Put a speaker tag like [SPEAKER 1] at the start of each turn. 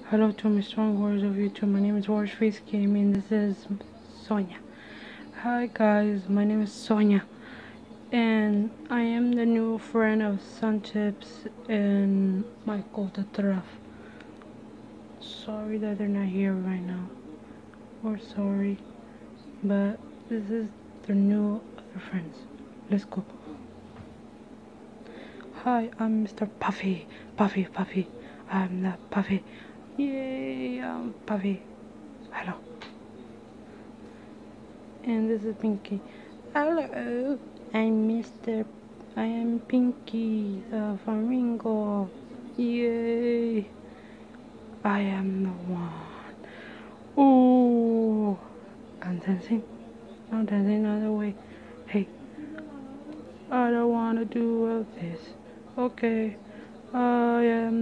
[SPEAKER 1] Hello to my strong warriors of YouTube. My name is Warface Gaming. This is Sonia. Hi guys, my name is Sonia, and I am the new friend of Sunchips and Michael the Truff. Sorry that they're not here right now. Or sorry, but this is their new other friends. Let's go. Hi, I'm Mr. Puffy. Puffy. I'm the Puffy. Yay, I'm Puffy. Hello. And this is Pinky. Hello, I am Pinky the Flamingo. Yay! I am the one. Oh, I'm dancing the other way. Hey, I don't wanna do all this. Okay, I am